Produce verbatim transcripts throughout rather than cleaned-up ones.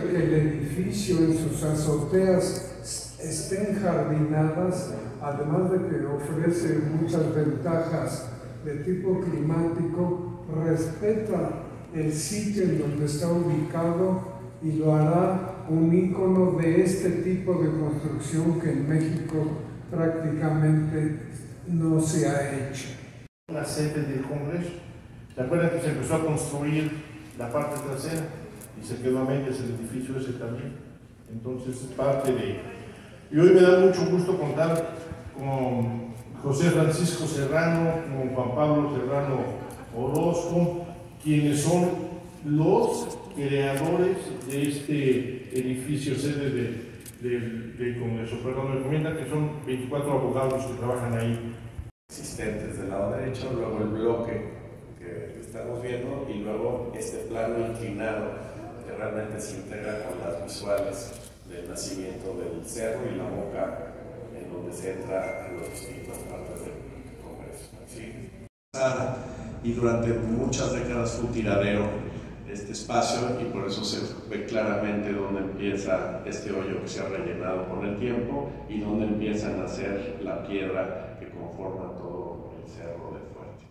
de que el edificio en sus azoteas estén jardinadas, además de que ofrece muchas ventajas de tipo climático, respeta el sitio en donde está ubicado y lo hará un ícono de este tipo de construcción que en México prácticamente no se ha hecho. La sede del Congreso. ¿Se acuerdan que se empezó a construir la parte trasera y se quedó a medias el edificio ese también? Entonces es parte de... Y hoy me da mucho gusto contar con José Francisco Serrano, con Juan Pablo Serrano Orozco, quienes son los creadores de este edificio sede de, de, del Congreso. Perdón, me recomienda que son veinticuatro abogados que trabajan ahí. Existentes del lado derecho, luego el bloque que estamos viendo y luego este plano inclinado que realmente se integra con las visuales del nacimiento del cerro y la boca en donde se entra a las distintas partes del Congreso. ¿Sí? Y durante muchas décadas fue un tiradero este espacio y por eso se ve claramente dónde empieza este hoyo que se ha rellenado con el tiempo y dónde empieza a nacer la piedra que conforma todo el cerro de Fuerte.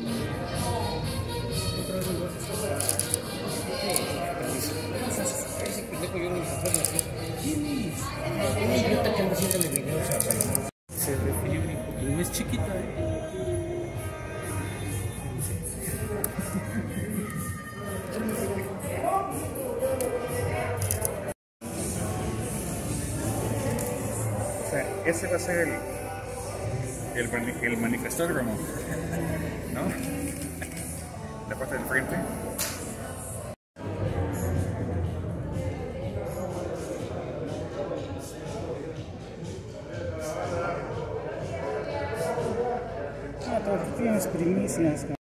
Se refiere porque no es chiquita, ¿eh? O sea, ese va a ser el, el, mani el manifestódromo, ¿no? La parte del frente. Ah, tienes primicias.